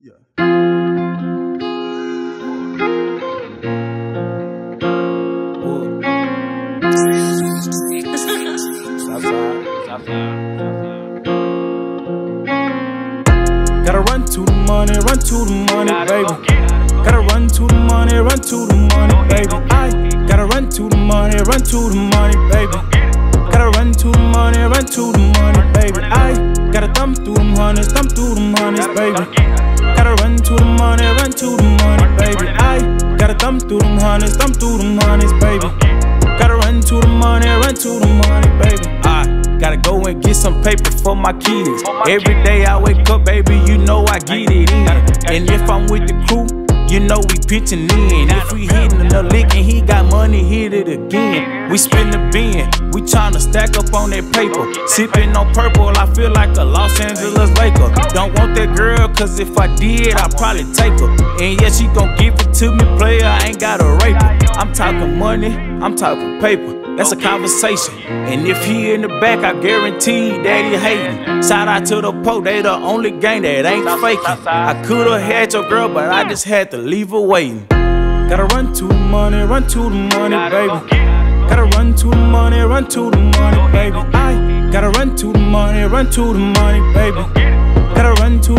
Yeah. Gotta run to the money, baby. Gotta run to the money, baby. I gotta run to the money, baby. Gotta run to the money, baby. I gotta thumb through them hundreds, baby. Gotta run to the money, baby. I gotta thumb through them hundreds, baby. Gotta run to the money, baby. I gotta go and get some paper for my kids. Every day I wake up, baby, you know I get it in. And if I'm with the crew, you know we pitching in. If we hitting another lick and he got money, hit it again. We spin the bin, we tryna stack up on that paper. Sipping on purple, I feel like a Los Angeles Laker. Don't want that girl, cause if I did, I'd probably take her. And yeah, she gon' give it to me, player, I ain't got a raper. I'm talking money, I'm talking paper. That's a conversation. And if he in the back, I guarantee that he hating. Shout out to the Polk, they the only gang that ain't faking. I could've had your girl, but I just had to leave her waiting. Gotta run to the money, baby. Gotta run to the money, baby. I gotta run to the money, baby. Gotta run to the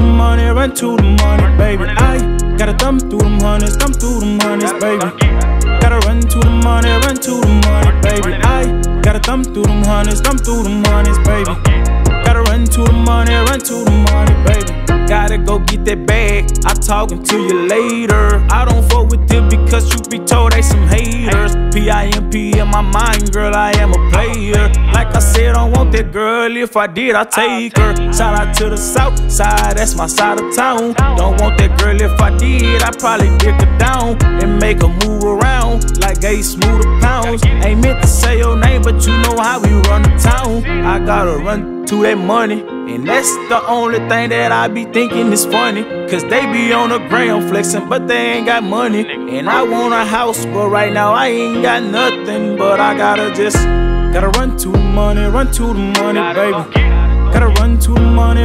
money, baby. I gotta thumb through them hundreds, baby. Gotta run to the money, baby. I gotta thumb through them hundreds, baby. Gotta run to the money, baby. Gotta go get that bag, I'm talking to you later. I don't fuck with them because truth be told, they some haters. P-I-M-P in my mind, girl, I am a player. Like I said, I don't want that girl, if I did, I'd take her. Shout out to the south side, that's my side of town. Don't want that girl, if I did, I'd probably dick her down and make her move around like a smoother pounds. Ain't meant to say your name, but you know how we run the town. I gotta run to that money, and that's the only thing that I be thinking is funny. Cause they be on the ground flexing, but they ain't got money. And I want a house, but right now I ain't got nothing. But I gotta run to the money, baby. Gotta run to the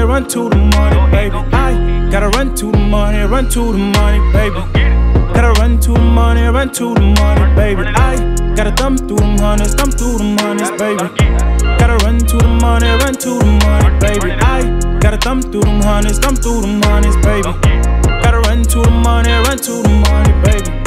money, baby. I gotta run to the money, baby. Gotta run to the money, baby. I gotta thumb through them hundreds, baby. Gotta run to the money, baby. I gotta thumb through them hundreds, baby. Gotta run to the money, baby.